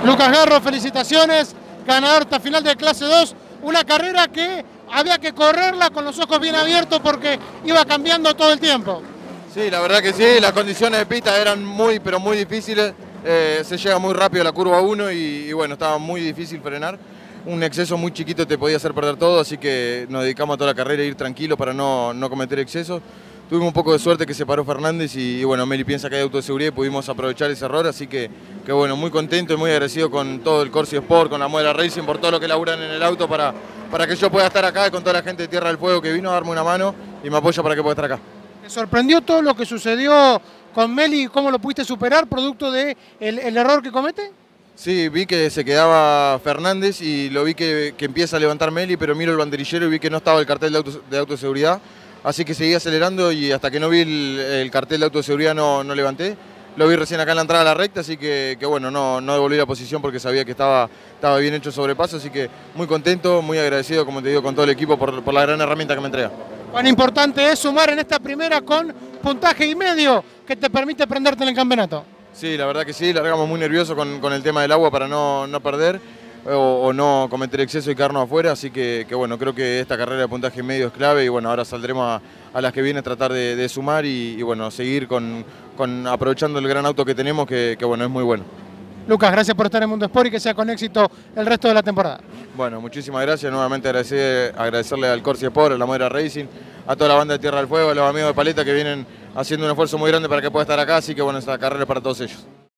Lucas Garro, felicitaciones, ganador esta final de clase 2, una carrera que había que correrla con los ojos bien abiertos porque iba cambiando todo el tiempo. Sí, la verdad que sí, las condiciones de pista eran muy, pero muy difíciles, se llega muy rápido a la curva 1 y bueno, estaba muy difícil frenar. Un exceso muy chiquito te podía hacer perder todo, así que nos dedicamos a toda la carrera a ir tranquilos para no cometer excesos. Tuvimos un poco de suerte que se paró Fernández y bueno, Meli piensa que hay auto de seguridad y pudimos aprovechar ese error, así que bueno, muy contento y muy agradecido con todo el Corsi Sport, con la Modena Racing, por todo lo que laburan en el auto para que yo pueda estar acá, con toda la gente de Tierra del Fuego que vino a darme una mano y me apoya para que pueda estar acá. ¿Te sorprendió todo lo que sucedió con Meli y cómo lo pudiste superar producto del error que comete? Sí, vi que se quedaba Fernández y lo vi que empieza a levantar Meli, pero miro el banderillero y vi que no estaba el cartel de auto de seguridad. Así que seguí acelerando y hasta que no vi el cartel de auto de seguridad no levanté. Lo vi recién acá en la entrada a la recta, así que bueno, no devolví la posición porque sabía que estaba bien hecho el sobrepaso. Así que muy contento, muy agradecido, como te digo, con todo el equipo por la gran herramienta que me entrega. Cuán importante es sumar en esta primera con puntaje y medio que te permite prenderte en el campeonato. Sí, la verdad que sí, largamos muy nerviosos con el tema del agua para no perder o no cometer exceso y quedarnos afuera, así que bueno, creo que esta carrera de puntaje medio es clave y bueno, ahora saldremos a las que viene a tratar de sumar y bueno, seguir aprovechando el gran auto que tenemos que bueno, es muy bueno. Lucas, gracias por estar en Mundo Sport y que sea con éxito el resto de la temporada. Bueno, muchísimas gracias, nuevamente agradecerle al Corsi Sport, a la Modena Racing, a toda la banda de Tierra del Fuego, a los amigos de Paleta que vienen haciendo un esfuerzo muy grande para que pueda estar acá, así que bueno, esta carrera es para todos ellos.